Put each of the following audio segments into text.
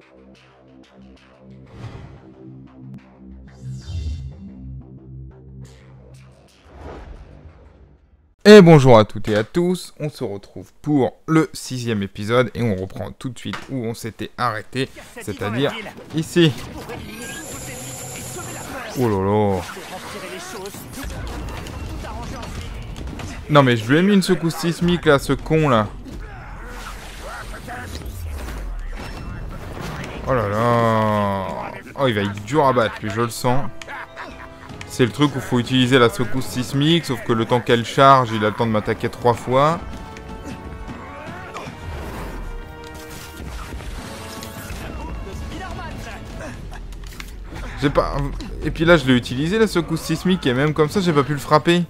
Et bonjour à toutes et à tous, on se retrouve pour le 6e épisode et on reprend tout de suite où on s'était arrêté, c'est-à-dire ici. Oh là là. Non mais je lui ai mis une secousse sismique là, ce con là. Oh là là. Oh il va être dur à battre lui, je le sens. C'est le truc où il faut utiliser la secousse sismique, sauf que le temps qu'elle charge, il a le temps de m'attaquer 3 fois. J'ai pas... Et puis là, je l'ai utilisé la secousse sismique, et même comme ça, j'ai pas pu le frapper.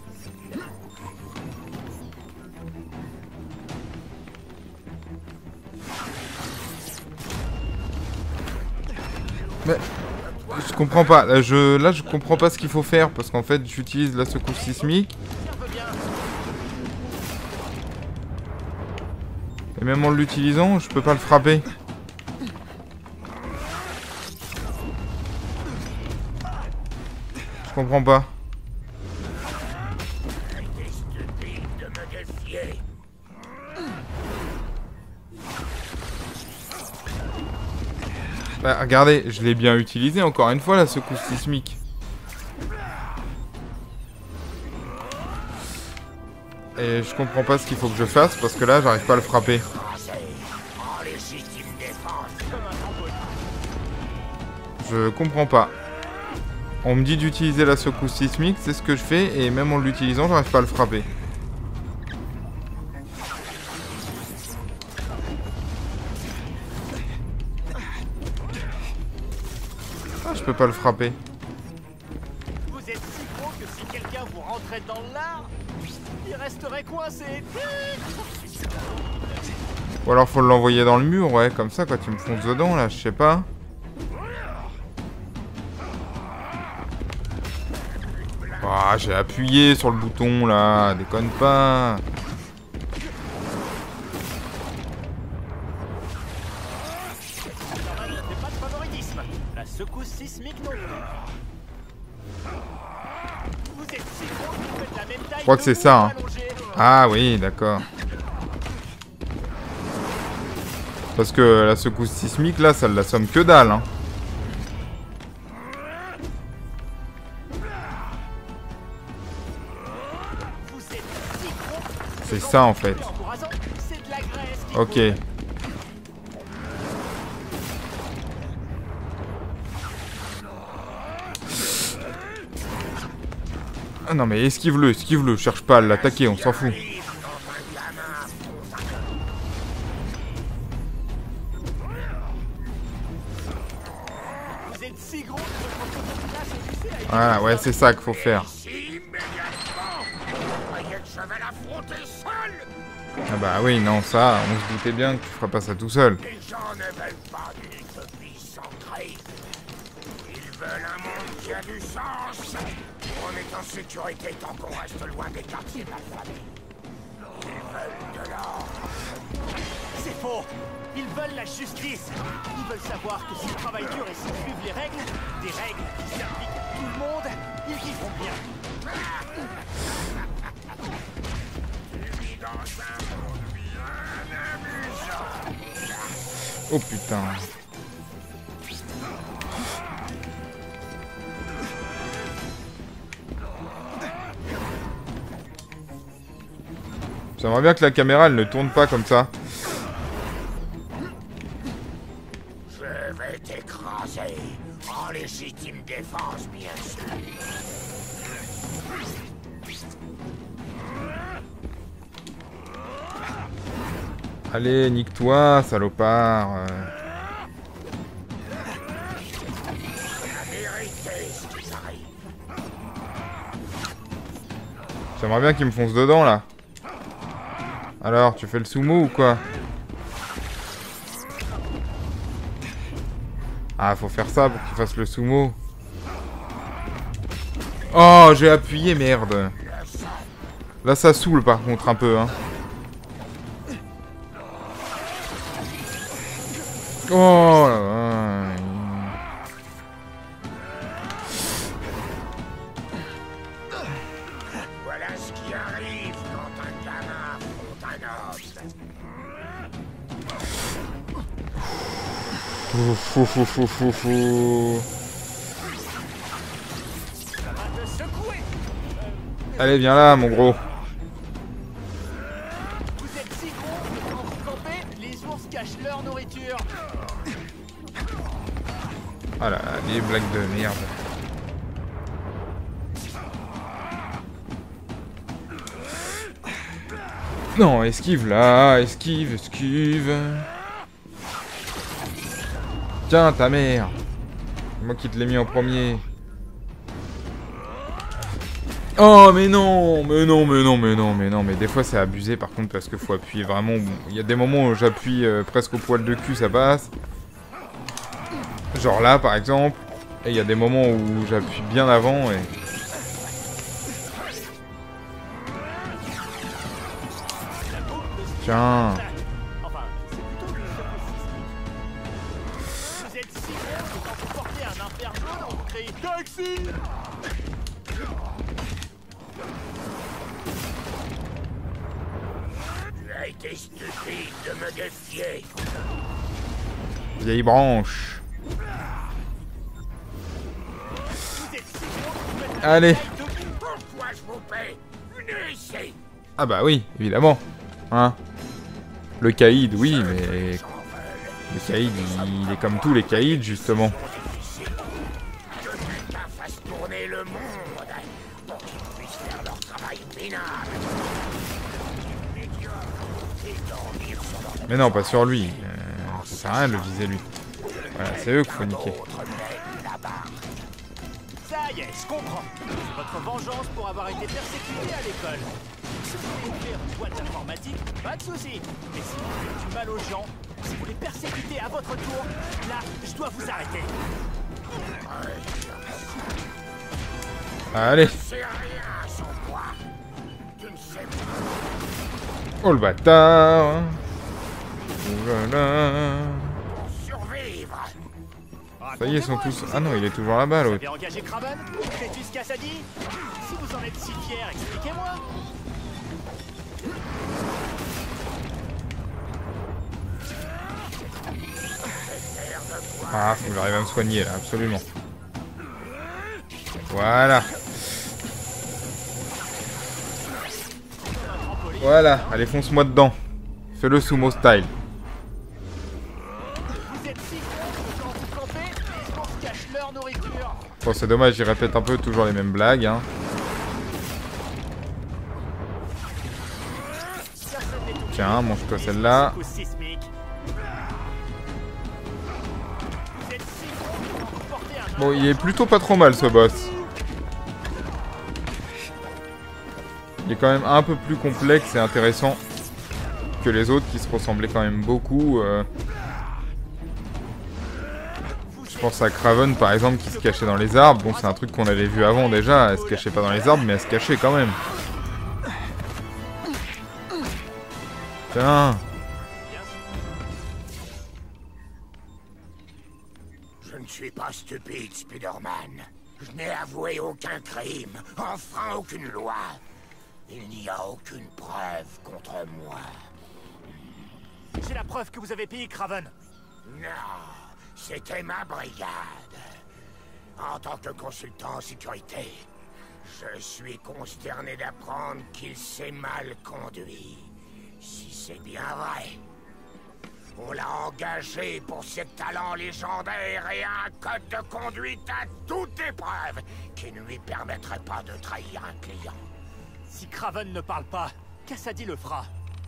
Mais... Je comprends pas, là je comprends pas ce qu'il faut faire, parce qu'en fait j'utilise la secousse sismique. Et même en l'utilisant, je peux pas le frapper. Je comprends pas. Bah, regardez, je l'ai bien utilisé encore une fois la secousse sismique. Et je comprends pas ce qu'il faut que je fasse parce que là j'arrive pas à le frapper. Je comprends pas. On me dit d'utiliser la secousse sismique, c'est ce que je fais et même en l'utilisant j'arrive pas à le frapper. Ah, je peux pas le frapper. Vous êtes si gros que si quelqu'un vous rentrait dans l'art, il resterait coincé. Ou alors faut l'envoyer dans le mur, ouais, comme ça quand tu me fonces dedans là, je sais pas. Ah, j'ai appuyé sur le bouton là, déconne pas. Pas de favoritisme. La secousse sismique non plus. Vous êtes si gros que vous faites la même taille. Je crois que c'est ça, hein. Ah oui, d'accord. Parce que la secousse sismique là, ça l'assomme que dalle, hein. C'est ça en fait. Ok. Ah non mais esquive-le, cherche pas à l'attaquer, on s'en fout. Voilà, ouais, c'est ça qu'il faut faire. Ah bah oui, non, ça, on se doutait bien que tu feras pas ça tout seul. Les gens ne veulent pas d'une utopie centrée. Ils veulent un monde qui a du sens. On est en sécurité tant qu'on reste loin des quartiers malfamés. Ils veulent de l'or. C'est faux. Ils veulent la justice. Ils veulent savoir que s'ils travaillent dur et s'ils suivent les règles, des règles qui s'appliquent à tout le monde, ils vivront bien. Oh putain. J'aimerais bien que la caméra elle ne tourne pas comme ça. Je vais t'écraser en légitime défense, bien sûr. Allez, nique-toi, salopard. J'aimerais bien qu'il me fonce dedans, là. Alors, tu fais le sumo ou quoi? Ah, faut faire ça pour qu'il fasse le sumo. Oh, j'ai appuyé, merde. Là, ça saoule, par contre, un peu, hein. Oh là là. Ouf, ouf, ouf, ouf, ouf, ouf. Allez, viens là, mon gros. Vous êtes si gros que quand vous campez, les ours cachent leur nourriture. Ah là, les blagues de merde. Non, esquive là, esquive, esquive. Tiens, ta mère. C'est moi qui te l'ai mis en premier. Oh, mais non, mais non, mais non, mais non, mais non. Mais des fois, c'est abusé par contre parce qu'il faut appuyer vraiment. Il y a des moments où j'appuie presque au poil de cul, ça passe. Genre là, par exemple. Et il y a des moments où j'appuie bien avant et... Tiens. Enfin, c'est plutôt une secousse sismique. Vous êtes si gros que quand vous portez un inferno, on vous crie taxi. Tu as été stupide de me défier. Vieille branche. Vous êtes si gros que vous faites Allez. Pourquoi je vous paie? Venez ici. Ah bah oui, évidemment. Hein. Le caïd, oui, mais... Le caïd, il est comme tous les caïds, justement. Que quelqu'un fasse tourner le monde pour qu'ils puissent faire leur travail minable. Et dormir sur leur Mais non, pas sur lui. Ça sert à rien de le viser, lui. Voilà, c'est eux qu'il faut niquer. autre mec là-bas. Ça y est, je comprends. C'est votre vengeance pour avoir été persécuté à l'école. Si vous voulez ouvrir une boîte d'informatique, pas de soucis. Mais si vous faites du mal aux gens, si vous les persécutez à votre tour, là, je dois vous arrêter. Allez. C'est rien sans moi. Tu ne sais pas. Oh le bâtard. Oh là là. Pour survivre. Ça y est, ils sont tous... Ah non, il est toujours là-bas, Vous l'autre. avez engagé Craven, Crétus Cassadi. Si vous en êtes si fier, expliquez-moi. Ah, faut que j'arrive à me soigner, là, absolument. Voilà. Voilà, allez, fonce-moi dedans. Fais-le sumo style. Vous êtes si gros que quand vous campez, les ours cachent leur nourriture. Bon, c'est dommage, il répète un peu toujours les mêmes blagues, hein. Personne n'est au Tiens, mange-toi celle-là. secousse sismique. Vous êtes si gros que quand vous portez un Bon, il est plutôt pas trop mal, ce boss. Il est quand même un peu plus complexe et intéressant que les autres qui se ressemblaient quand même beaucoup. Je pense à Craven par exemple qui se cachait dans les arbres. Bon, c'est un truc qu'on avait vu avant déjà. Elle se cachait pas dans les arbres, mais elle se cachait quand même. Tiens. Je ne suis pas stupide, Spider-Man. Je n'ai avoué aucun crime, enfreint aucune loi. Il n'y a aucune preuve contre moi. J'ai la preuve que vous avez payé Craven. Non, c'était ma brigade. En tant que consultant en sécurité, je suis consterné d'apprendre qu'il s'est mal conduit. Si c'est bien vrai. On l'a engagé pour ses talents légendaires et un code de conduite à toute épreuve qui ne lui permettrait pas de trahir un client. Si Craven ne parle pas, Cassadi le fera.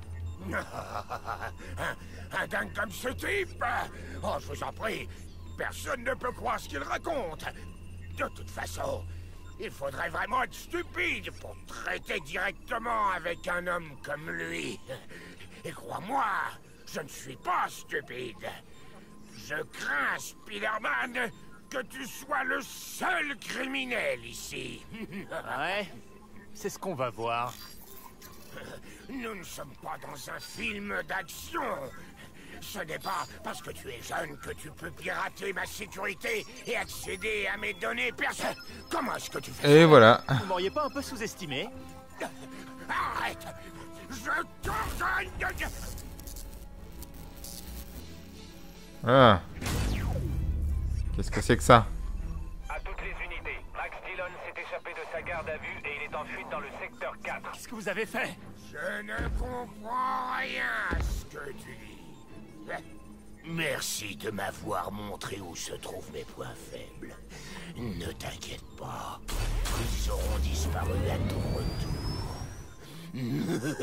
Un dingue comme ce type? Oh, je vous en prie, personne ne peut croire ce qu'il raconte. De toute façon, il faudrait vraiment être stupide pour traiter directement avec un homme comme lui. Et crois-moi, je ne suis pas stupide. Je crains, Spider-Man, que tu sois le seul criminel ici. Ouais, c'est ce qu'on va voir. Nous ne sommes pas dans un film d'action. Ce n'est pas parce que tu es jeune que tu peux pirater ma sécurité et accéder à mes données personnelles. Comment est-ce que tu fais ça? Et voilà. Vous m'auriez pas un peu sous-estimé? Arrête! Je t'ordonne de... Voilà. Qu'est-ce que c'est que ça? À toutes les unités, Max Dillon s'est échappé de sa garde à vue et il est en fuite dans le secteur 4. Qu'est-ce que vous avez fait? Je ne comprends rien à ce que tu dis. Merci de m'avoir montré où se trouvent mes points faibles. Ne t'inquiète pas, ils auront disparu à ton retour.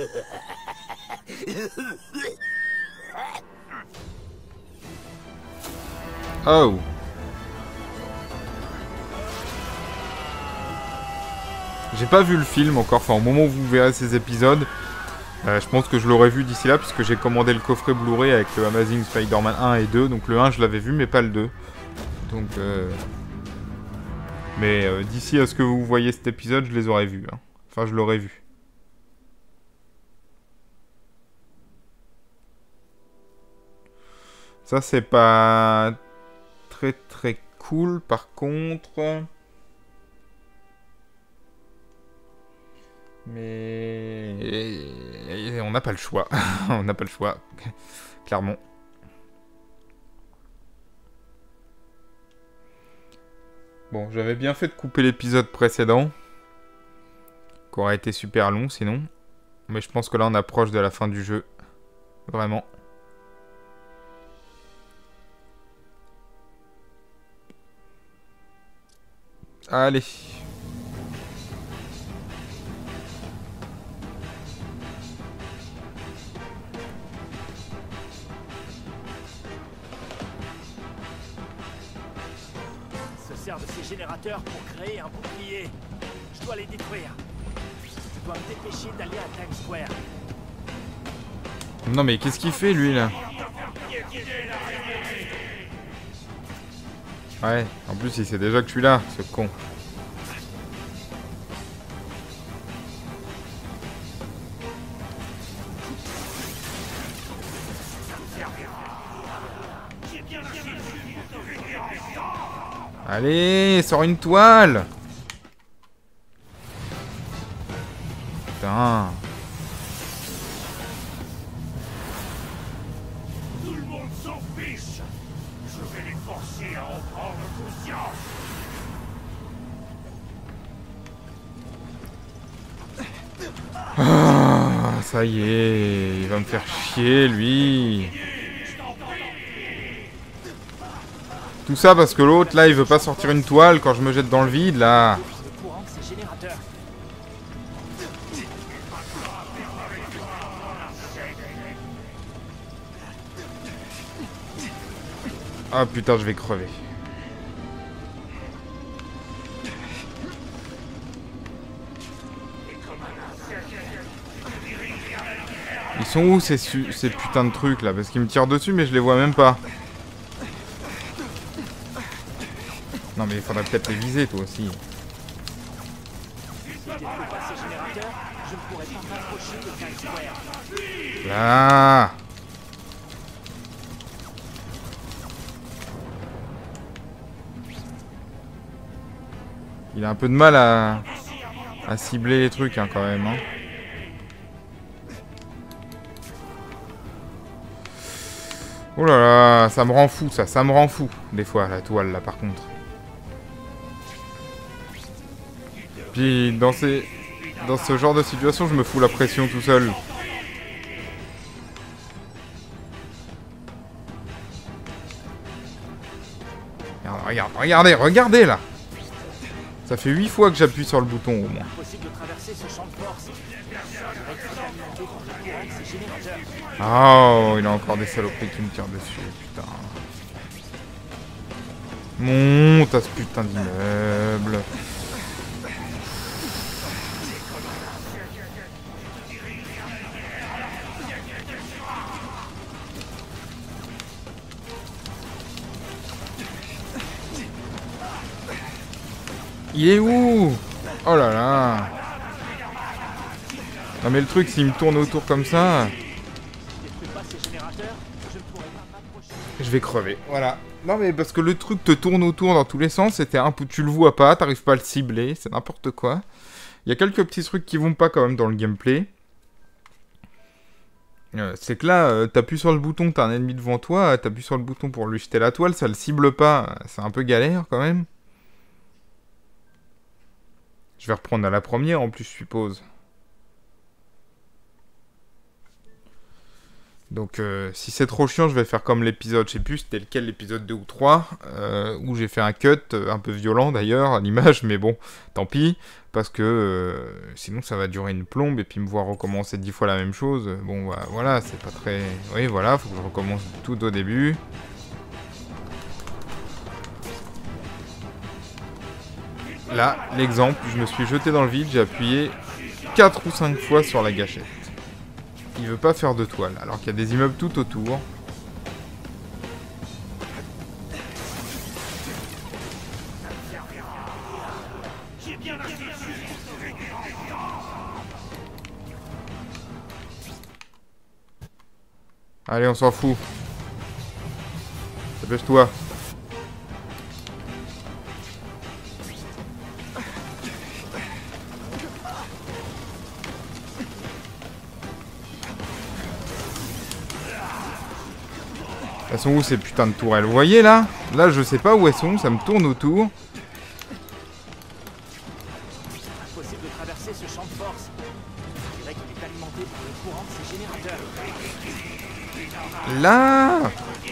Oh. J'ai pas vu le film encore, enfin au moment où vous verrez ces épisodes, je pense que je l'aurais vu d'ici là, puisque j'ai commandé le coffret Blu-ray avec le Amazing Spider-Man 1 et 2, donc le 1 je l'avais vu, mais pas le 2. Donc, mais d'ici à ce que vous voyez cet épisode, je les aurais vus. Hein. Enfin, je l'aurais vu. Ça, c'est pas très très cool, par contre... Mais on n'a pas le choix. On n'a pas le choix. Clairement. Bon, j'avais bien fait de couper l'épisode précédent. Qui aurait été super long sinon. Mais je pense que là on approche de la fin du jeu. Vraiment. Allez. Sert de ces générateurs pour créer un bouclier. Je dois les détruire. Je dois me dépêcher d'aller à Times Square. Non mais qu'est-ce qu'il fait lui là? Ouais, en plus il sait déjà que je suis là, ce con. Allez, sors une toile! Putain. Tout le monde s'en fiche. Je vais les forcer à en prendre conscience. Ah, ça y est, il va me faire chier lui. Tout ça parce que l'autre là il veut pas sortir une toile quand je me jette dans le vide là. Le courant de ces générateurs. Ah putain, je vais crever. Ils sont où ces putains de trucs là? Parce qu'ils me tirent dessus mais je les vois même pas. Non mais il faudrait peut-être les viser toi aussi. Si je ne détruis pas ces générateurs, je ne pourrai pas m'approcher de Times Square. Là. Il a un peu de mal à cibler les trucs hein, quand même. Hein. Oh là là, ça me rend fou ça me rend fou. Des fois la toile là par contre. Puis dans ce genre de situation, je me fous la pression tout seul. Regardez là. Ça fait 8 fois que j'appuie sur le bouton au moins. Impossible de traverser ce champ de force. Oh, il a encore des saloperies qui me tirent dessus, putain. Monte à ce putain d'immeuble. Il est où? Oh là là. Non mais le truc, s'il me tourne autour comme ça... Je vais crever, voilà. Non mais parce que le truc te tourne autour dans tous les sens, c'était un peu... Tu le vois pas, t'arrives pas à le cibler, c'est n'importe quoi. Il y a quelques petits trucs qui vont pas quand même dans le gameplay. C'est que là, t'appuies sur le bouton, t'as un ennemi devant toi, t'appuies sur le bouton pour lui jeter la toile, ça le cible pas, c'est un peu galère quand même. Je vais reprendre à la première en plus, je suppose. Donc si c'est trop chiant, je vais faire comme l'épisode, je sais plus c'était lequel, l'épisode 2 ou 3, où j'ai fait un cut, un peu violent d'ailleurs, à l'image, mais bon, tant pis, parce que sinon ça va durer une plombe, et puis me voir recommencer 10 fois la même chose, bon bah, voilà, c'est pas très... Oui voilà, faut que je recommence tout au début. Là, l'exemple, je me suis jeté dans le vide, j'ai appuyé 4 ou 5 fois sur la gâchette. Il veut pas faire de toile, alors qu'il y a des immeubles tout autour. Allez, on s'en fout. Dépêche-toi. Elles sont où ces putains de tourelles? Vous voyez là? Là je sais pas où elles sont, ça me tourne autour. Impossible de traverser ce champ de force. On dirait qu'il est alimenté par le courant de ces générateurs. Là!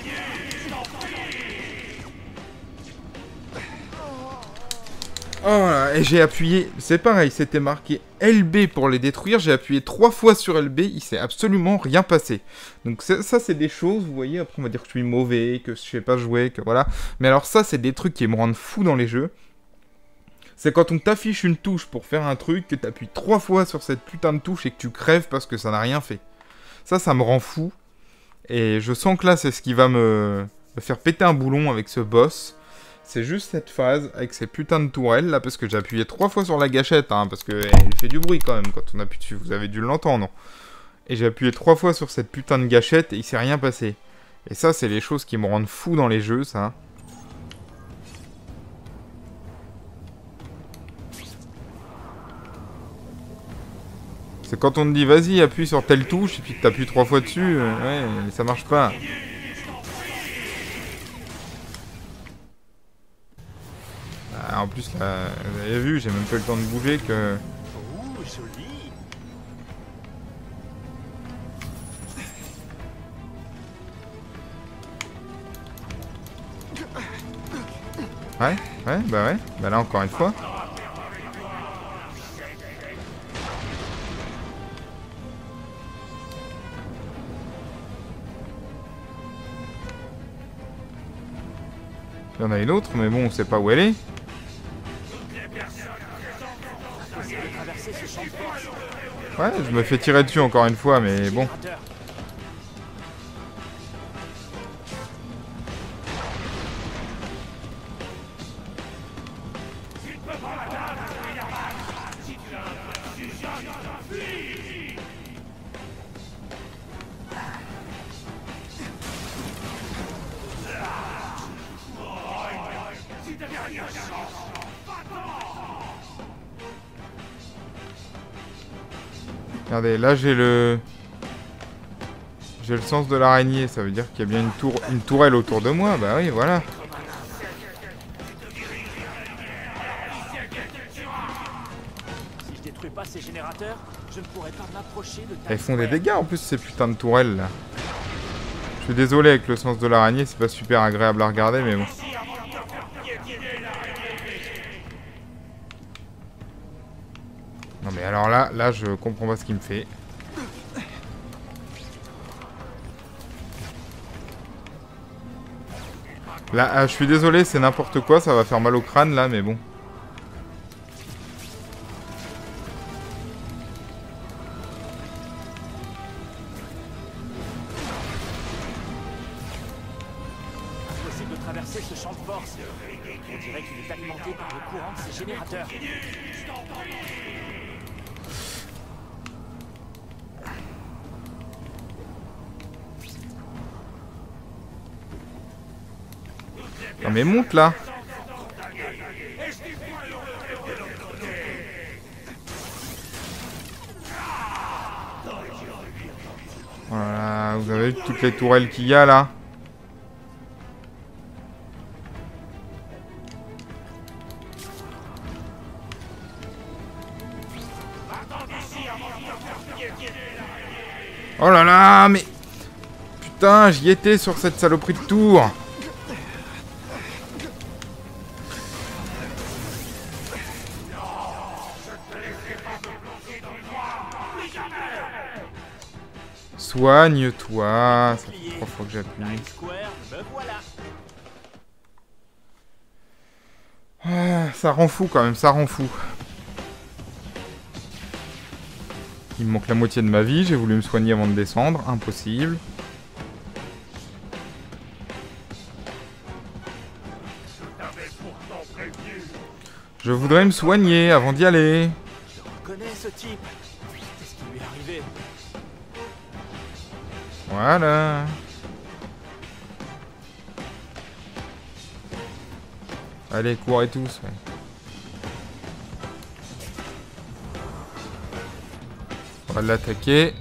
Oh là, et j'ai appuyé, c'est pareil, c'était marqué LB pour les détruire, j'ai appuyé 3 fois sur LB, il s'est absolument rien passé. Donc ça c'est des choses, vous voyez, après on va dire que je suis mauvais, que je sais pas jouer, que voilà. Mais alors ça c'est des trucs qui me rendent fou dans les jeux. C'est quand on t'affiche une touche pour faire un truc, que t'appuies 3 fois sur cette putain de touche et que tu crèves parce que ça n'a rien fait. Ça me rend fou. Et je sens que là c'est ce qui va me faire péter un boulon avec ce boss. C'est juste cette phase avec ces putains de tourelles là, parce que j'ai appuyé 3 fois sur la gâchette, hein, parce qu'elle fait du bruit quand même quand on appuie dessus, vous avez dû l'entendre. Et j'ai appuyé 3 fois sur cette putain de gâchette et il s'est rien passé. Et ça, c'est les choses qui me rendent fou dans les jeux, ça. C'est quand on te dit vas-y, appuie sur telle touche, et puis que t'appuies 3 fois dessus, ouais, ça marche pas. En plus, là, vous avez vu, j'ai même pas eu le temps de bouger que... Ouh, joli. Ouais, bah là encore une fois. Il y en a une autre, mais bon, on sait pas où elle est. Ouais, je me fais tirer dessus encore une fois, mais bon. Regardez, là j'ai le sens de l'araignée, ça veut dire qu'il y a bien une tourelle autour de moi, bah oui, voilà. Si je détruis pas ces générateurs, je ne pourrai pas m'approcher de ta... Elles font des dégâts en plus ces putains de tourelles là. Je suis désolé avec le sens de l'araignée, c'est pas super agréable à regarder, mais bon. Non mais alors là je comprends pas ce qu'il me fait. Là, je suis désolé, c'est n'importe quoi, ça va faire mal au crâne là, mais bon. Impossible de traverser ce champ de force. On dirait qu'il est alimenté par le courant de ces générateurs. Non mais monte là. Voilà, vous avez vu toutes les tourelles qu'il y a là? Oh là là, mais... Putain, j'y étais sur cette saloperie de tour. Soigne-toi. Ça fait 3 fois que j'appuie. Ah, ça rend fou quand même, ça rend fou. Il me manque la moitié de ma vie, j'ai voulu me soigner avant de descendre, impossible. Je voudrais me soigner avant d'y aller. Je reconnais ce type. Qu'est-ce qui lui est arrivé? Voilà. Allez, courez tous. Ouais. On va l'attaquer.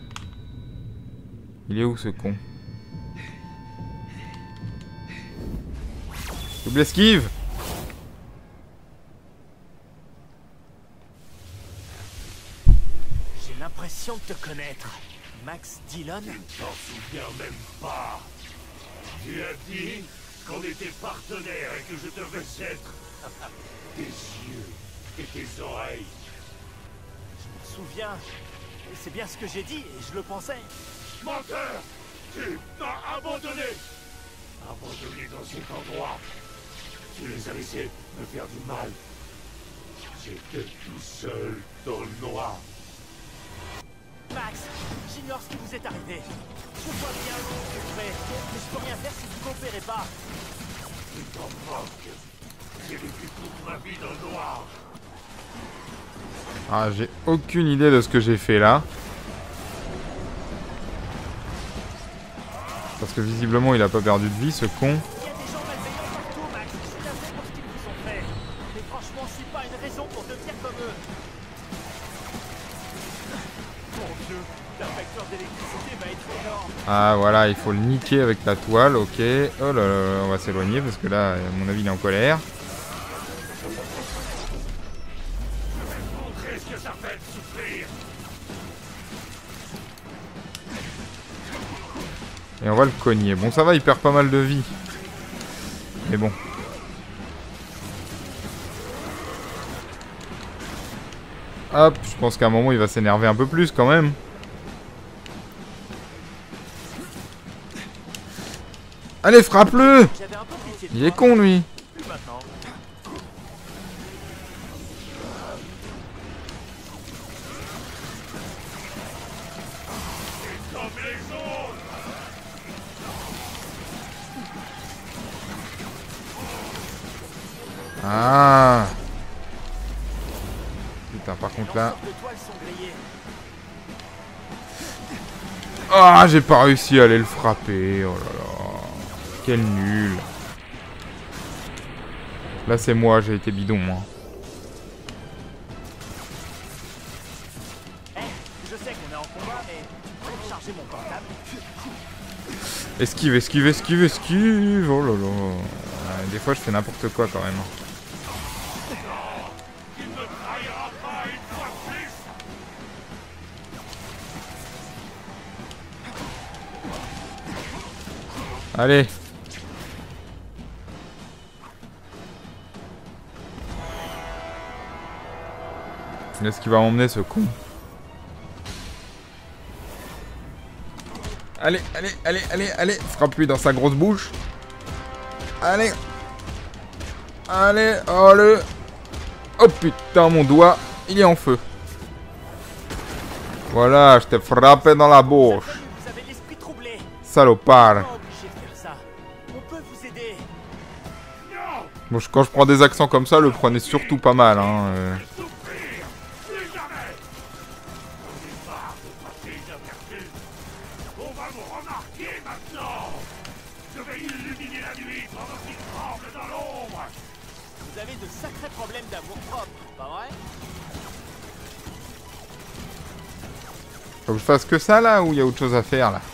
Il est où ce con? Double esquive. J'ai l'impression de te connaître. Max Dillon? Je ne t'en souviens même pas. Tu as dit qu'on était partenaires et que je devais être tes yeux et tes oreilles. Je me souviens. Et c'est bien ce que j'ai dit et je le pensais. Menteur! Tu m'as abandonné! Abandonné dans cet endroit. Tu les as laissés me faire du mal. J'étais tout seul dans le noir. Max, j'ignore ce qui vous est arrivé. Je vois bien ce que vous faites, mais je peux rien faire si vous coopérez pas. Tu t'en moques. J'ai vécu toute ma vie dans le noir. Ah, j'ai aucune idée de ce que j'ai fait là. Parce que visiblement il a pas perdu de vie ce con. Il y a des gens malveillants partout, Max. Je suis navré pour ce qu'ils vous ont fait. Mais franchement, c'est pas une raison pour devenir comme eux. Mon Dieu, la facture d'électricité va être énorme. Ah voilà, il faut le niquer avec la toile, ok. Oh là là, on va s'éloigner parce que là, à mon avis, il est en colère. Montrez ce que ça fait de souffrir. Et on va le cogner. Bon, ça va, il perd pas mal de vie. Mais bon. Hop, je pense qu'à un moment, il va s'énerver un peu plus quand même. Allez, frappe-le! J'avais un peu pitié de Il est toi. con, lui. Plus maintenant. Comme les autres. Ah! Putain, par contre là... L'ensemble de toiles sont grillées. Ah, j'ai pas réussi à aller le frapper. Oh là là. Quel nul. Là, c'est moi, j'ai été bidon, moi. Eh, je sais qu'on est en combat, mais tu peux charger mon portable. Esquive, esquive, esquive, esquive. Oh là là. Ouais, des fois, je fais n'importe quoi quand même. Tu ne me trahiras pas une fois de plus. Allez. Est-ce qu'il va m'emmener ce con? Allez, allez, allez, allez, allez. Frappe-lui dans sa grosse bouche. Allez. Allez, oh le... Oh putain, mon doigt, il est en feu. Voilà, je t'ai frappé dans la bouche. Vous avez l'esprit troublé. Salopard. Pas obligé de faire ça. On peut vous aider. Bon, quand je prends des accents comme ça, le prenez surtout pas mal, hein. Souffrir. Plus jamais. On est marre de passer inaperçu. On va vous remarquer maintenant. Je vais illuminer la nuit pendant qu'il tremble dans l'ombre. Vous avez de sacrés problèmes d'amour propre, pas vrai? Faut que je fasse que ça là ou il y a autre chose à faire là?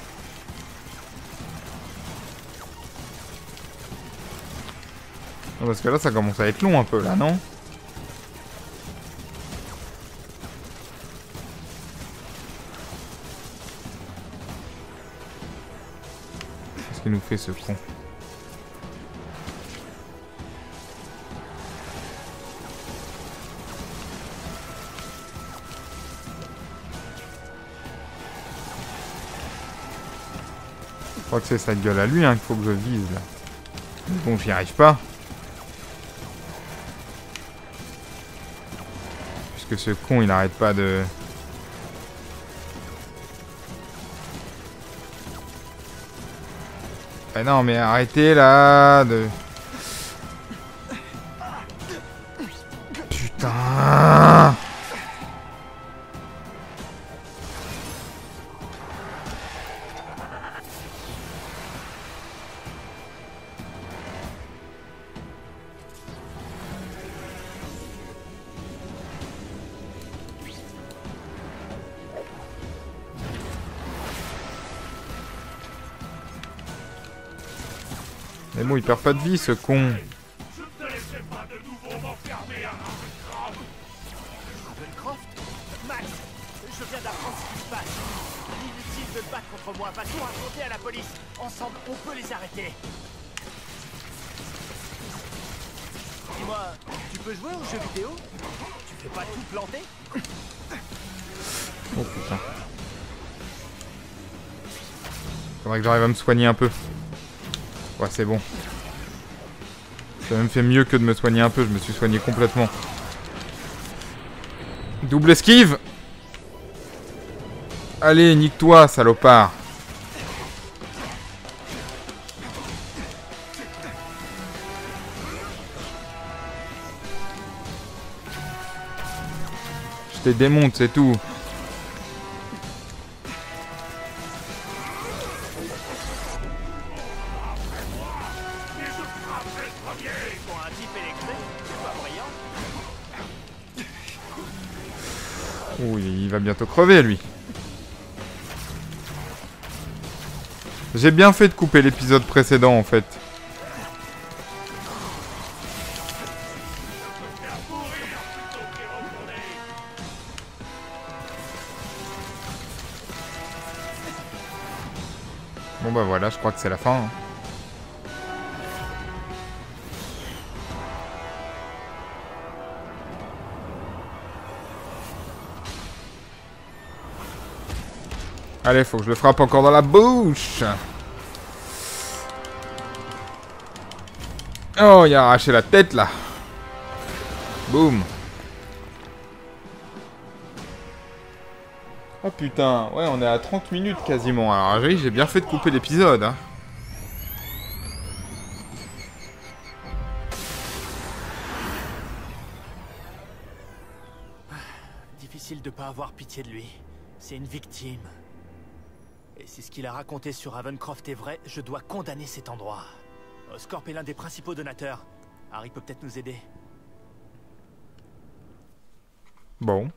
Non, parce que là ça commence à être long un peu là, non? Qu'est-ce qu'il nous fait ce con? Je crois que c'est sa gueule à lui hein, qu'il faut que je vise là. Mais bon, j'y arrive pas. Puisque ce con il arrête pas de... Ah non mais arrêtez là de... Putain. Mais bon, il perd pas de vie, ce con. Ravencroft? Max, je viens d'apprendre ce qui se passe. Inutile de te battre contre moi, va tout raconter à la police. Ensemble, on peut les arrêter. Dis-moi, tu peux jouer aux jeux vidéo? Tu fais pas tout planter? Oh putain. Faudrait que j'arrive à me soigner un peu. Ouais, c'est bon. J'ai même fait mieux que de me soigner un peu, je me suis soigné complètement. Double esquive! Allez, nique-toi, salopard! Je te démonte, c'est tout. Ouh, il va bientôt crever, lui. J'ai bien fait de couper l'épisode précédent, en fait. Bon bah voilà, je crois que c'est la fin. Hein. Allez, faut que je le frappe encore dans la bouche. Oh, il a arraché la tête, là. Boum. Oh putain, ouais, on est à 30 minutes quasiment. Alors oui, j'ai bien fait de couper l'épisode. Hein. Difficile de pas avoir pitié de lui. C'est une victime. Et si ce qu'il a raconté sur Ravencroft est vrai, je dois condamner cet endroit. Oscorp est l'un des principaux donateurs. Harry peut peut-être nous aider. Bon.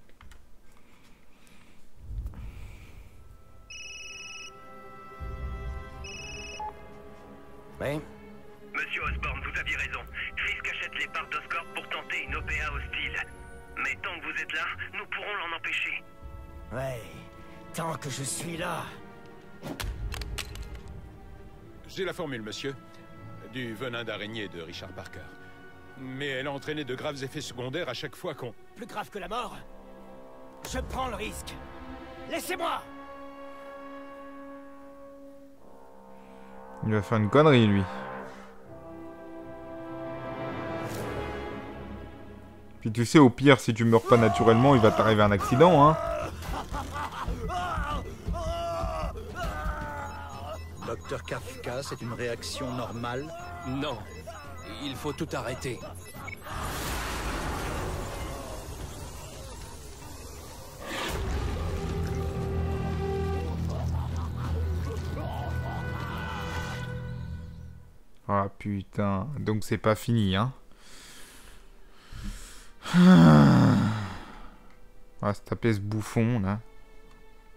Oui. Monsieur Osborn, vous aviez raison. Fisk achète les parts d'Oscorp pour tenter une OPA hostile. Mais tant que vous êtes là, nous pourrons l'en empêcher. Ouais. Tant que je suis là. J'ai la formule, monsieur. Du venin d'araignée de Richard Parker. Mais elle a entraîné de graves effets secondaires à chaque fois qu'on... Plus grave que la mort. Je prends le risque. Laissez-moi. Il va faire une connerie, lui. Puis tu sais, au pire, si tu meurs pas naturellement, il va t'arriver un accident, hein. Docteur Kafka, c'est une réaction normale? Non. Il faut tout arrêter. Ah putain, donc c'est pas fini, hein. On va se taper ce bouffon, là.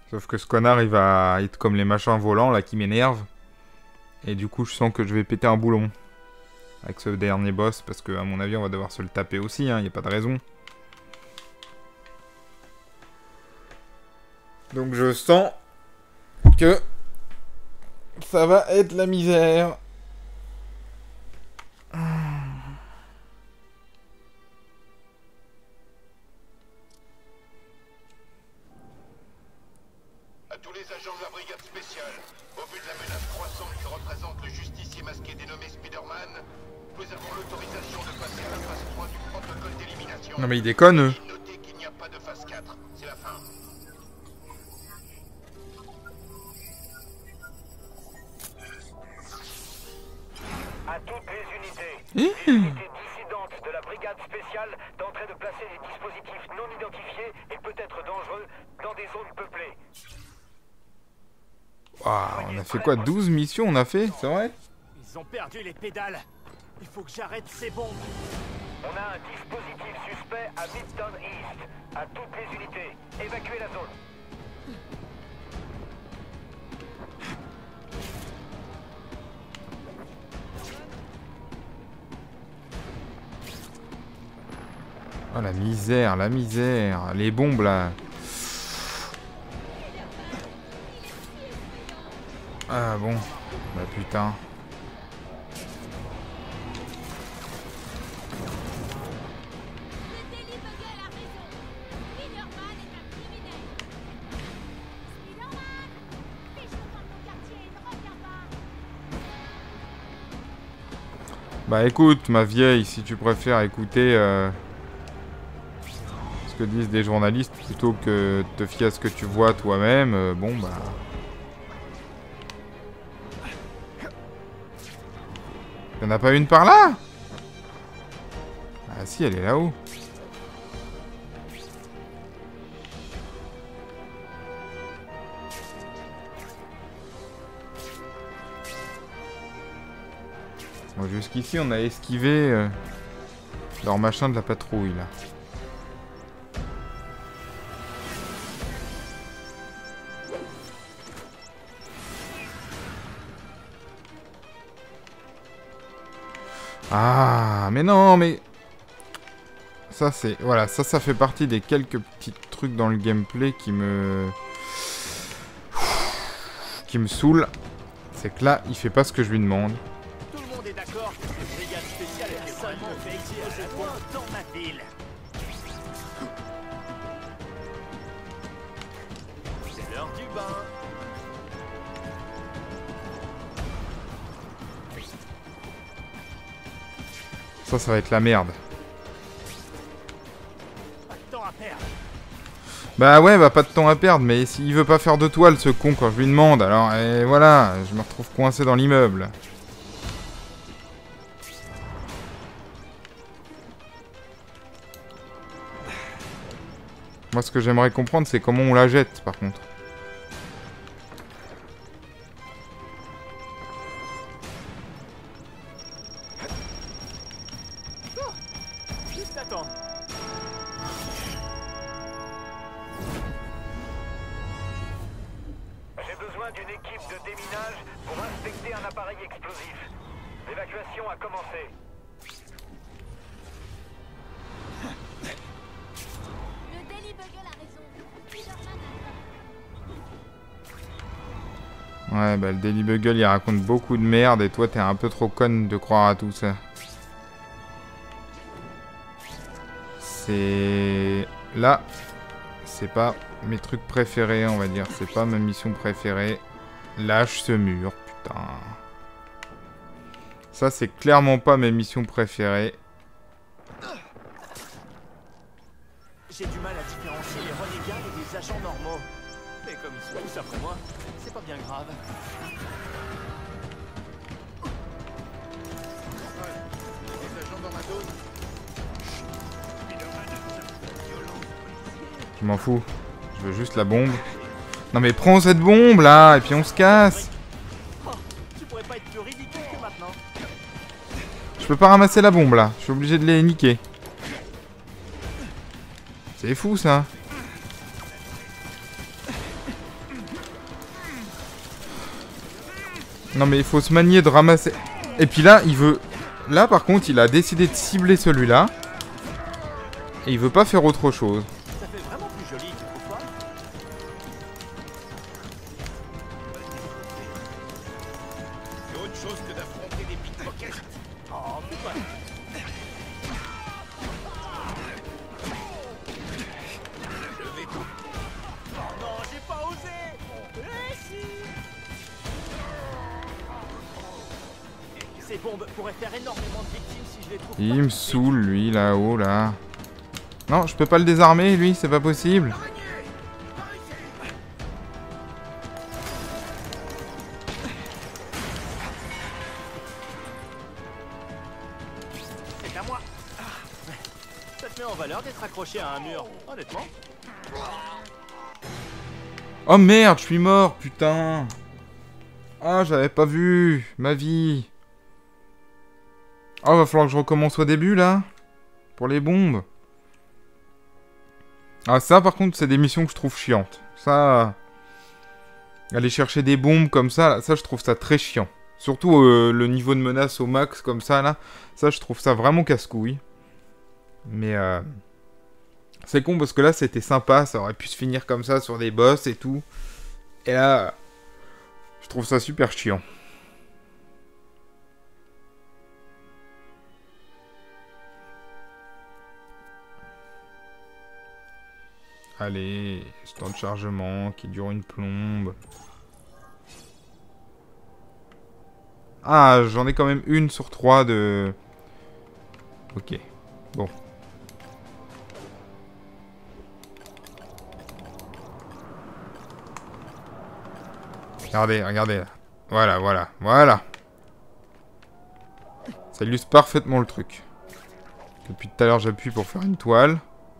Sauf que ce connard, il va être comme les machins volants, là, qui m'énervent. Et du coup, je sens que je vais péter un boulon. Avec ce dernier boss, parce que à mon avis, on va devoir se le taper aussi, hein, y a pas de raison. Donc je sens que ça va être la misère. À tous les agents de la brigade spéciale, au vu de la menace croissante que représente le justicier masqué dénommé Spider-Man, nous avons l'autorisation de passer à la phase 3 du protocole d'élimination. Non mais ils déconnent, eux. Notez qu'il n'y a pas de phase 4, c'est la fin. À toutes les unités, les unités dissidentes de la brigade spéciale tenteraient de placer des dispositifs non identifiés et peut-être dangereux dans des zones peuplées. Waouh, on a fait quoi? 12 missions on a fait, c'est vrai? Ils ont perdu les pédales. Il faut que j'arrête ces bombes. On a un dispositif suspect à Midtown East. À toutes les unités, évacuez la zone. Oh la misère, la misère. Les bombes là. Ah bon. Bah putain. Bah écoute ma vieille, si tu préfères écouter ce que disent des journalistes plutôt que de te fier à ce que tu vois toi-même, bon bah... Y'en a pas une par là? Ah si, elle est là-haut. Bon, jusqu'ici, on a esquivé leur machin de la patrouille, là. Ah, mais non, mais... Ça, c'est... Voilà, ça fait partie des quelques petits trucs dans le gameplay qui me saoulent. C'est que là, il fait pas ce que je lui demande. Tout le monde est d'accord que cette brigade spéciale a seulement fait exploser des bombes dans ma ville. C'est l'heure du bain. Ça va être la merde. Pas de temps à perdre. Bah ouais, bah pas de temps à perdre, mais s'il veut pas faire de toile, ce con, quand je lui demande, alors, et voilà, je me retrouve coincé dans l'immeuble. Moi, ce que j'aimerais comprendre, c'est comment on la jette, par contre. Juste attends. J'ai besoin d'une équipe de déminage pour inspecter un appareil explosif. L'évacuation a commencé. Le Daily Bugle a raison. Spider-Man a Ouais, bah le Daily Bugle, il raconte beaucoup de merde, et toi, t'es un peu trop conne de croire à tout ça. C'est... Là, c'est pas mes trucs préférés, on va dire. C'est pas ma mission préférée. Lâche ce mur, putain. Ça, c'est clairement pas mes missions préférées. J'ai du mal à différencier les renégats et les agents normaux. Mais comme ils sont tous après moi, c'est pas bien grave. Les agents dans ma zone. Je m'en fous. Je veux juste la bombe. Non mais prends cette bombe là, et puis on se casse. Oh, tu pourrais pas être plus ridicule que maintenant. Je peux pas ramasser la bombe là. Je suis obligé de les niquer. C'est fou ça. Non mais il faut se manier de ramasser... Et puis là, il veut... Là par contre, il a décidé de cibler celui-là. Et il veut pas faire autre chose. Ça fait vraiment plus joli, tu trouves pas? C'est autre chose que d'affronter des pickpockets. Oh, fais pas. Je vais tout. Oh non, j'ai pas osé. Eh si. Ces bombes pourraient faire énormément de victimes si je les trouve. Il me saoule, lui, là-haut, là. Non, je peux pas le désarmer, lui, c'est pas possible. C'est à moi. Ça te met en valeur d'être accroché à un mur, honnêtement. Oh merde, je suis mort, putain. Ah, j'avais pas vu, ma vie. Oh, va falloir que je recommence au début, là. Pour les bombes. Ah, ça, par contre, c'est des missions que je trouve chiantes. Ça... Aller chercher des bombes comme ça, là, ça, je trouve ça très chiant. Surtout le niveau de menace au max, comme ça, là. Ça, je trouve ça vraiment casse-couille. Mais, c'est con, parce que là, c'était sympa. Ça aurait pu se finir comme ça, sur des boss et tout. Et là... Je trouve ça super chiant. Allez, ce temps de chargement qui dure une plombe. Ah, j'en ai quand même une sur 3 de... Ok, bon. Regardez, regardez là. Voilà, voilà, voilà. Ça illustre parfaitement le truc. Depuis tout à l'heure, j'appuie pour faire une toile.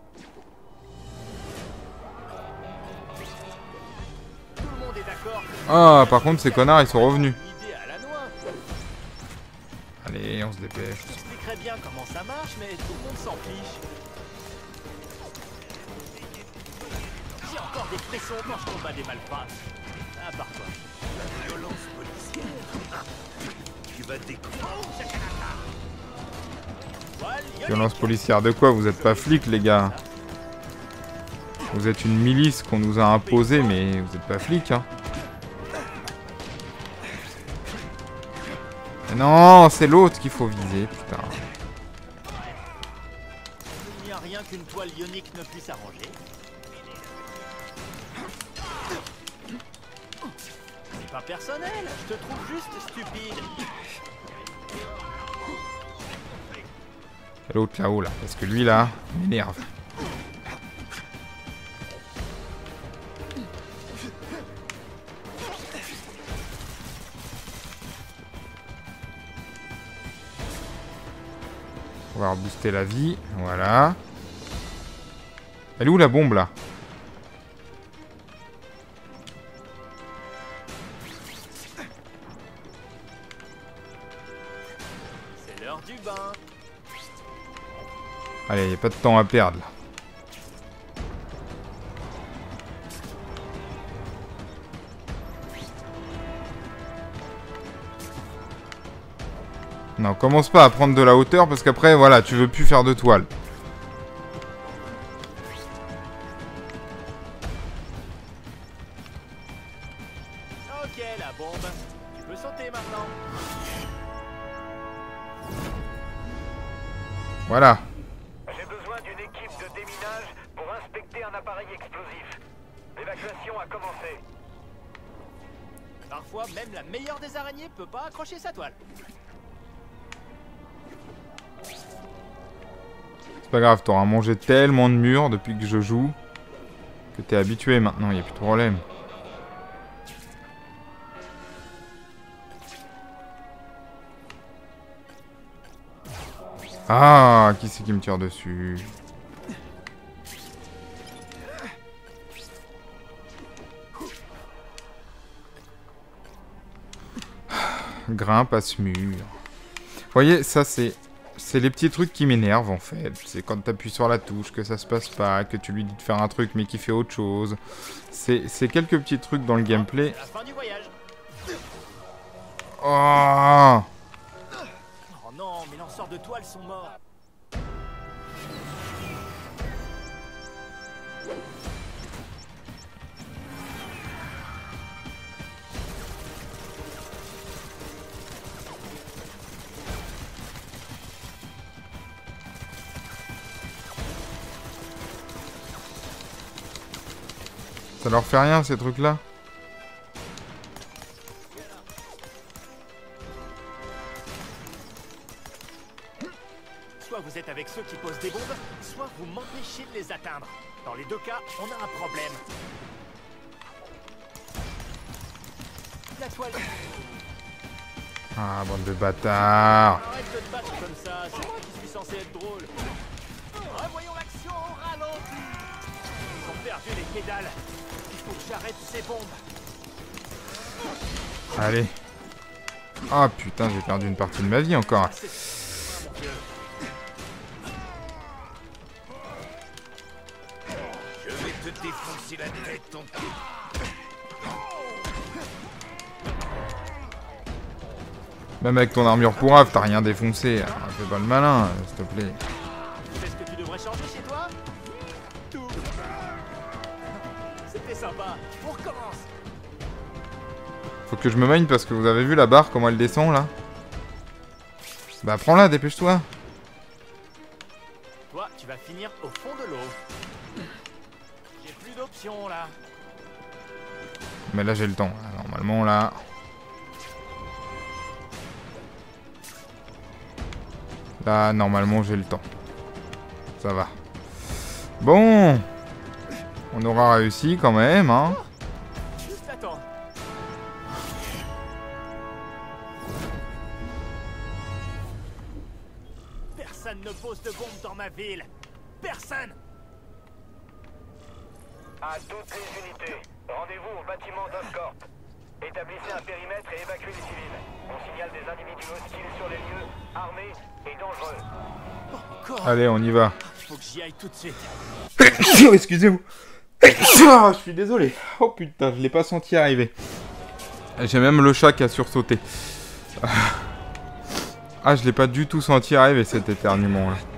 Ah, par contre, ces connards, ils sont revenus. Allez, on se dépêche. J'expliquerais bien comment ça marche, mais tout le monde s'en fiche. J'ai encore des frissons quand je combats des malfrats. À part toi. La violence policière. Tu vas découvrir. Violence policière de quoi? Vous êtes pas flics, les gars. Vous êtes une milice qu'on nous a imposée, mais vous êtes pas flics, hein. Non, c'est l'autre qu'il faut viser, putain. Il n'y a rien qu'une toile ionique ne puisse arranger. C'est pas personnel, je te trouve juste stupide. C'est l'autre là-haut, là. Parce que lui, là, il m'énerve. On va rebooster la vie. Voilà. Elle est où la bombe là? C'est l'heure du bain. Allez, il n'y a pas de temps à perdre là. Non, commence pas à prendre de la hauteur parce qu'après, voilà, tu veux plus faire de toile. Ok, la bombe. Tu peux sauter maintenant. Voilà. J'ai besoin d'une équipe de déminage pour inspecter un appareil explosif. L'évacuation a commencé. Parfois, même la meilleure des araignées peut pas accrocher sa toile. C'est pas grave, t'auras mangé tellement de murs depuis que je joue que t'es habitué maintenant, y a plus de problème. Ah, qui c'est qui me tire dessus? Grimpe à ce mur. Vous voyez, ça c'est les petits trucs qui m'énervent en fait. C'est quand t'appuies sur la touche, que ça se passe pas, que tu lui dis de faire un truc mais qu'il fait autre chose. C'est quelques petits trucs dans le gameplay. C'est la fin du voyage. Oh. Oh non, mes lanceurs de toile sont morts. Ça leur fait rien ces trucs là? Soit vous êtes avec ceux qui posent des bombes, soit vous m'empêchez de les atteindre. Dans les deux cas, on a un problème. La toile. Ah, bande de bâtards. Arrête de te battre comme ça, c'est moi qui suis censé être drôle. Revoyons l'action au ralenti. Ils ont perdu les pédales. Il faut que j'arrête ces bombes. Allez. Ah putain, j'ai perdu une partie de ma vie encore. Je vais te défoncer la tête, ton cul. Même avec ton armure pourrave, t'as rien défoncé. Alors, fais pas le malin, s'il te plaît. C'est ce que tu devrais changer chez toi? Tout. C'était sympa. On recommence. Faut que je me mine parce que vous avez vu la barre, comment elle descend là? Bah prends-la, dépêche-toi. Toi, tu vas finir au fond de l'eau. J'ai plus d'options là. Mais là j'ai le temps. Normalement là... Là, normalement, j'ai le temps. Ça va. Bon. On aura réussi quand même, hein. Juste attends. Personne ne pose de bombes dans ma ville. Personne. À toutes les unités, rendez-vous au bâtiment d'Oscorp. Établissez un périmètre et évacuez les civils. On signale des individus hostiles sur les lieux, armés et dangereux. Encore. Allez, on y va. Faut que j'y aille tout de suite. Excusez-moi. Je suis désolé. Oh putain, je l'ai pas senti arriver. J'ai même le chat qui a sursauté. Ah, je l'ai pas du tout senti arriver cet éternuement là.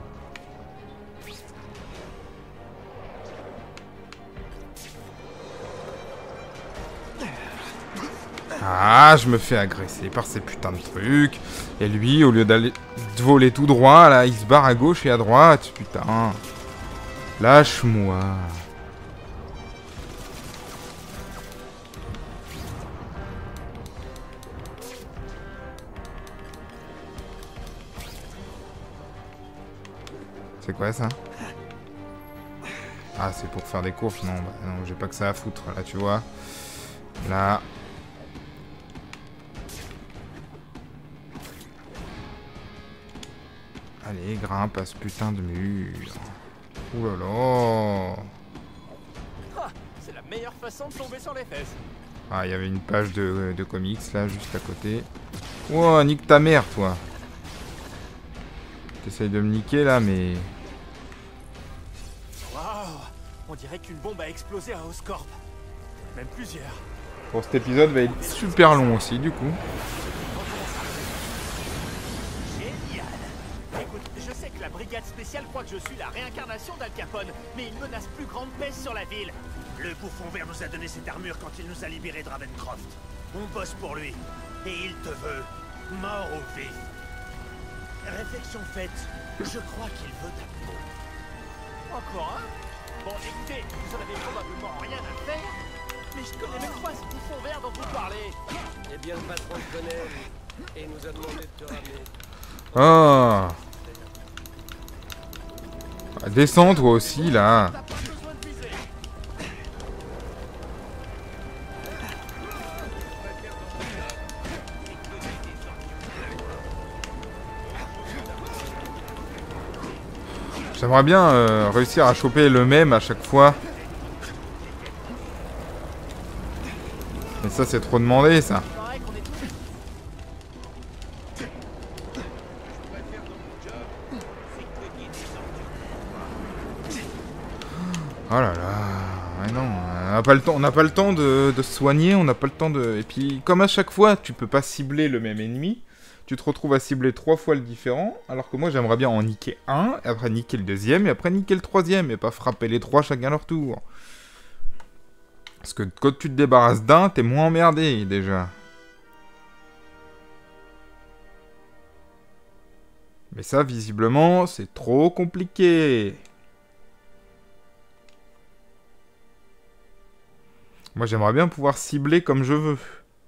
Ah, je me fais agresser par ces putains de trucs. Et lui, au lieu d'aller voler tout droit, là, il se barre à gauche et à droite. Putain. Lâche-moi. C'est quoi ça? Ah, c'est pour faire des courses? Non, bah, non, j'ai pas que ça à foutre. Là, tu vois. Là. Allez, grimpe à ce putain de mur. Ouh là là. Ah, c'est la meilleure façon de tomber sur les fesses. Ah, il y avait une page de comics là, juste à côté. Wow, nique ta mère, toi. T'essayes de me niquer là, mais... Waouh, on dirait qu'une bombe a explosé à Oscorp. Même plusieurs. Bon, cet épisode va être super long aussi, du coup. Génial. Écoute, je sais que la brigade spéciale croit que je suis la réincarnation d'Al Capone, mais une menace plus grande pèse sur la ville. Le bouffon vert nous a donné cette armure quand il nous a libérés de Ravencroft. On bosse pour lui. Et il te veut mort au vif. Réflexion faite, je crois qu'il veut ta peau. Encore un? Bon, écoutez, vous en avez probablement rien à faire, mais je connais même pas ce bouffon vert dont vous parlez. Eh bien, le patron te connaît et nous a demandé de te ramener. Ah. Descends toi aussi là. T'as pas besoin de viser. J'aimerais bien réussir à choper le même à chaque fois. Mais ça c'est trop demandé ça. Oh là là. Ouais non. n'a pas le temps, on n'a pas le temps de se soigner, on n'a pas le temps de... Et puis, comme à chaque fois, tu peux pas cibler le même ennemi, tu te retrouves à cibler 3 fois le différent, alors que moi, j'aimerais bien en niquer un, après niquer le deuxième, et après niquer le troisième, et pas frapper les 3 chacun leur tour. Parce que quand tu te débarrasses d'un, t'es moins emmerdé, déjà. Mais ça, visiblement, c'est trop compliqué. Moi, j'aimerais bien pouvoir cibler comme je veux.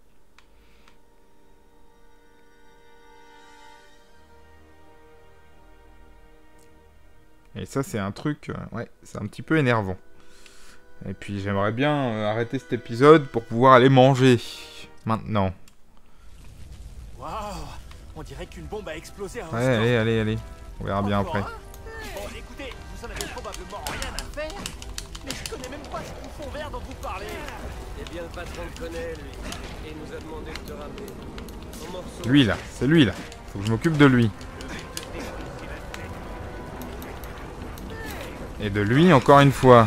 Et ça, c'est un truc... ouais, c'est un petit peu énervant. Et puis, j'aimerais bien arrêter cet épisode pour pouvoir aller manger. Maintenant. Waouh, on dirait qu'une bombe a explosé à Ouais, allez. On verra bien après. Bon, écoutez, vous en avez probablement rien à faire, mais je connais même pas ce bouffon vert dont vous parlez. Eh bien, le patron le connaît, lui, et nous a demandé de te ramener. En morceaux. Lui, là. C'est lui, là. Faut que je m'occupe de lui. Et de lui, encore une fois.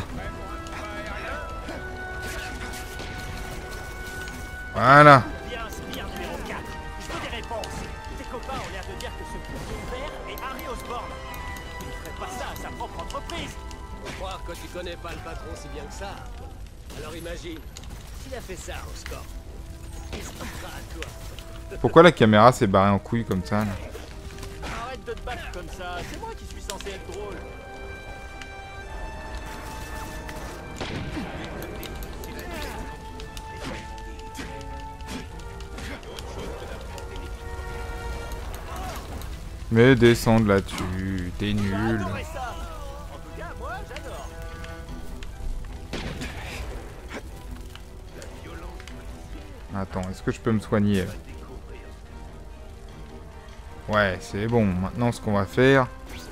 Voilà. Bien, sbire numéro 4. Je veux des réponses. Tes copains ont l'air de dire que ce bouffon vert est Harry Osborn. Il ne ferait pas ça à sa propre entreprise. Faut croire que tu connais pas le patron si bien que ça. Alors imagine, s'il a fait ça, Oscorp, il se moquera à toi. Pourquoi la caméra s'est barrée en couille comme ça, là? Arrête de te battre comme ça. C'est moi qui suis censé être drôle. Mais descendre là-dessus, t'es nul. En tout cas, moi, j'adore. Attends, est-ce que je peux me soigner? Ouais, c'est bon. Maintenant, ce qu'on va faire...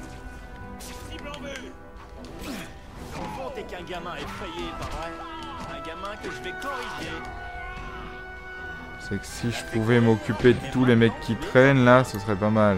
Au fond, t'es qu'un gamin effrayé, pas vrai? Un gamin que je vais corriger. C'est que si je pouvais m'occuper de tous les mecs qui traînent, là, ce serait pas mal.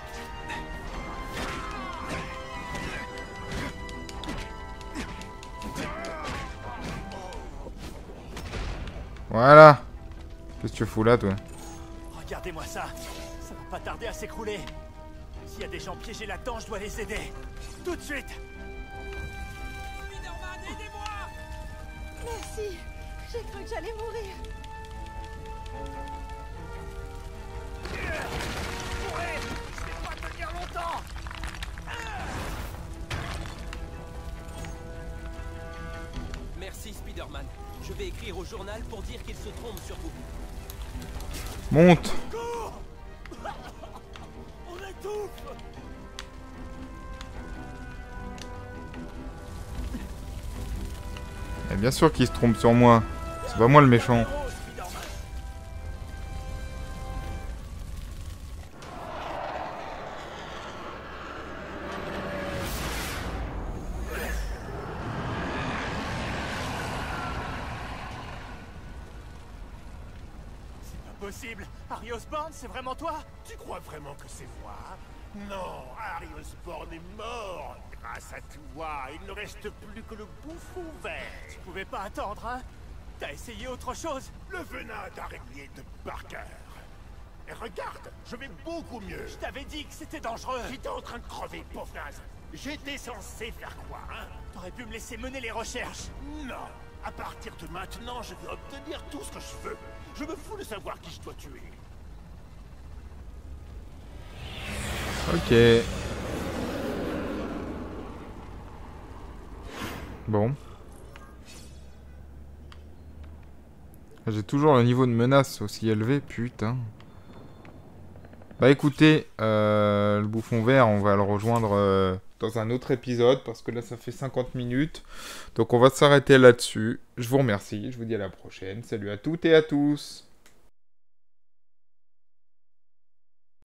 Voilà. Qu'est-ce que tu fous là, toi? Regardez-moi ça. Ça va pas tarder à s'écrouler. S'il y a des gens piégés là-dedans, je dois les aider. Tout de suite. Spider-Man, aidez-moi! Merci. J'ai cru que j'allais mourir. Courez! Je vais pas tenir longtemps! Merci, Spider-Man. Je vais écrire au journal pour dire qu'il se trompe sur vous. Monte. On étouffe! Et bien sûr qu'il se trompe sur moi. C'est pas moi le méchant. Possible. Harry Osborn, c'est vraiment toi? Tu crois vraiment que c'est moi? Non, Harry Osborn est mort. Grâce à toi, il ne reste plus que le bouffon vert. Tu pouvais pas attendre, hein? T'as essayé autre chose? Le venin d'araignée de Parker. Et regarde, je vais beaucoup mieux. Je t'avais dit que c'était dangereux. J'étais en train de crever, pauvre naze. J'étais censé faire quoi, hein? T'aurais pu me laisser mener les recherches. Non. À partir de maintenant, je vais obtenir tout ce que je veux. Je me fous de savoir qui je dois tuer. Ok. Bon. J'ai toujours le niveau de menace aussi élevé, putain. Bah écoutez, le bouffon vert, on va le rejoindre dans un autre épisode, parce que là ça fait 50 minutes. Donc on va s'arrêter là-dessus. Je vous remercie, je vous dis à la prochaine. Salut à toutes et à tous.